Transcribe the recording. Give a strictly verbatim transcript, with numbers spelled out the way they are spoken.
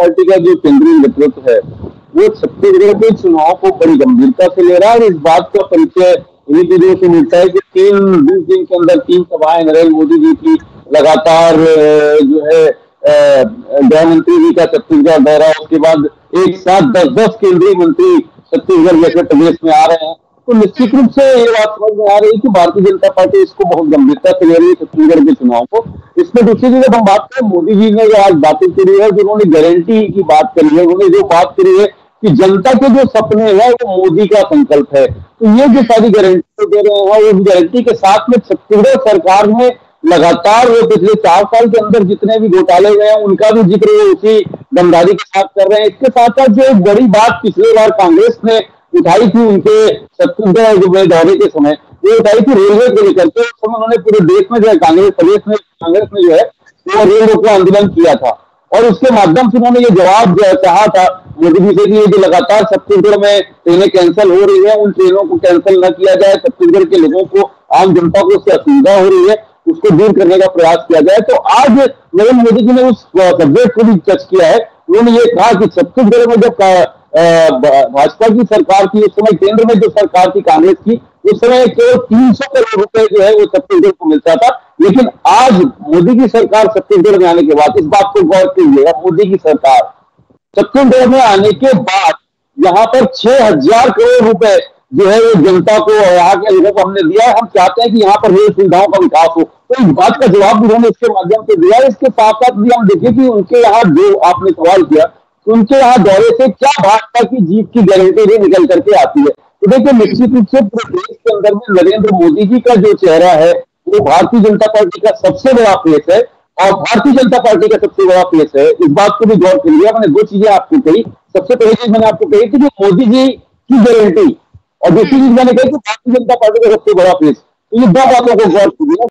Party का जो केंद्रीय नेतृत्व है वो छत्तीसगढ़ के चुनाव को बड़ी गंभीरता से ले रहा है। और इस बात का परिचय इन्हीं चीजों से मिलता है कि तीन बीस दिन के अंदर तीन सभाएं नरेंद्र मोदी जी की लगातार जो है गृह मंत्री जी का छत्तीसगढ़ दौरा, उसके बाद एक साथ दस दस केंद्रीय मंत्री छत्तीसगढ़ जैसे प्रदेश में आ रहे हैं। तो निश्चित रूप से ये बात समझ में आ रही है कि भारतीय जनता पार्टी इसको बहुत गंभीरता से ले रही है छत्तीसगढ़ के चुनाव को। इसमें दूसरी चीज जब हम बात करें, मोदी जी ने जो आज बातें करी है, जिन्होंने गारंटी की बात करी है, उन्होंने जो बात करी है कि जनता के जो सपने हैं वो मोदी का संकल्प है, तो ये जो सारी गारंटी दे रहे हैं, उस गारंटी के साथ में छत्तीसगढ़ सरकार ने लगातार वो पिछले चार साल के अंदर जितने भी घोटाले हुए हैं उनका भी जिक्र वो उसी दमदारी के साथ कर रहे हैं। इसके साथ साथ जो एक बड़ी बात पिछली बार कांग्रेस ने उठाई थी उनके छत्तीसगढ़ दौरे के समय, ये उठाई थी रेलवे को लेकर के। उस समय उन्होंने पूरे देश में जो है कांग्रेस प्रदेश में कांग्रेस ने जो है वो रेल रोको आंदोलन किया था, और उसके माध्यम से उन्होंने ये जवाब चाहा था मोदी जी से कि ये जो लगातार छत्तीसगढ़ में ट्रेनें कैंसिल हो रही है, उन ट्रेनों को कैंसिल न किया जाए, छत्तीसगढ़ के लोगों को, आम जनता को उससे असुविधा हो रही है, उसको दूर करने का प्रयास किया जाए। तो आज नरेंद्र मोदी जी ने उस सब्जेक्ट को भी टच किया है। उन्होंने ये कहा कि छत्तीसगढ़ में जब भाजपा की सरकार थी, उस समय केंद्र में जो सरकार थी कांग्रेस की, उस समय केवल तीन सौ करोड़ रुपए जो है वो छत्तीसगढ़ को मिलता था। लेकिन आज मोदी की सरकार छत्तीसगढ़ में आने के बाद, इस बात को गौर कीजिएगा, मोदी की सरकार छत्तीसगढ़ में आने के बाद यहाँ पर छह हजार करोड़ रुपए जो है वो जनता को, यहाँ के लोगों को हमने दिया है। हम चाहते हैं कि यहाँ पर रेल सुविधाओं का विकास हो। तो इस बात का जवाब उन्होंने इसके माध्यम से दिया। इसके साथ साथ भी हम देखें कि उनके यहाँ जो आपने सवाल किया, उनके यहाँ दौरे से क्या भाजपा की जीत की गारंटी भी निकल करके आती है। तो देखिए, निश्चित रूप से पूरे देश के अंदर में नरेंद्र मोदी जी का जो चेहरा है वो भारतीय जनता पार्टी का सबसे बड़ा फेस है, और भारतीय जनता पार्टी का सबसे बड़ा फेस है। इस बात को भी गौर करिए। मैंने दो चीजें आपको कही। सबसे पहली चीज मैंने आपको कही कि जो मोदी जी की गारंटी, और दूसरी चीज मैंने कही कि भारतीय जनता पार्टी का सबसे बड़ा फेस। तो ये दो बातों को गौर कीजिए।